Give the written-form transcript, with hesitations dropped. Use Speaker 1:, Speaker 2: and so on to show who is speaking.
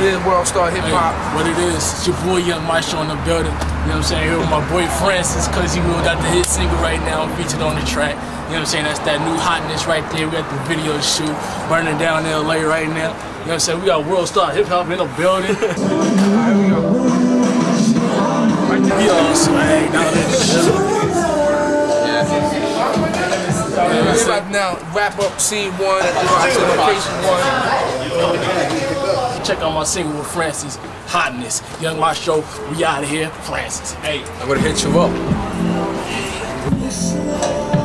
Speaker 1: is Worldstarhiphop.
Speaker 2: Hey, what it is, it's your boy Young Maestro in the building. You know what I'm saying? Here with my boy Francis, cause he got the hit single right now featured on the track. You know what I'm saying? That's that new hotness right there. We got the video shoot burning down in LA right now. You know what I'm saying? We got Worldstarhiphop in the building. Alright, here we go. We all swag down in the building.
Speaker 1: It's like now, wrap up scene 1, location 1.
Speaker 2: Check out my single with Francis, Hotness. Young Maestro, we out of here. Francis, hey.
Speaker 1: I'm gonna hit you up.